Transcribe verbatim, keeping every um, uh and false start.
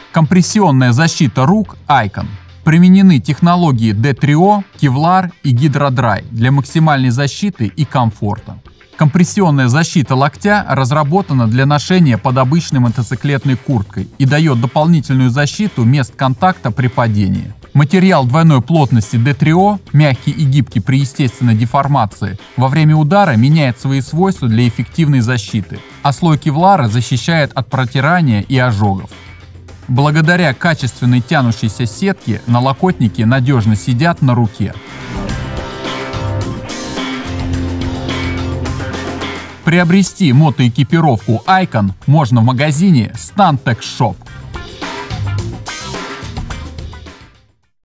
Компрессионная защита рук Icon. Применены технологии ди три о, Kevlar и Hydra-Dry для максимальной защиты и комфорта. Компрессионная защита локтя разработана для ношения под обычной мотоциклетной курткой и дает дополнительную защиту мест контакта при падении. Материал двойной плотности ди три о, мягкий и гибкий при естественной деформации, во время удара меняет свои свойства для эффективной защиты, а слой кевлара защищает от протирания и ожогов. Благодаря качественной тянущейся сетке налокотники надежно сидят на руке. Приобрести мотоэкипировку Icon можно в магазине Stantec Shop.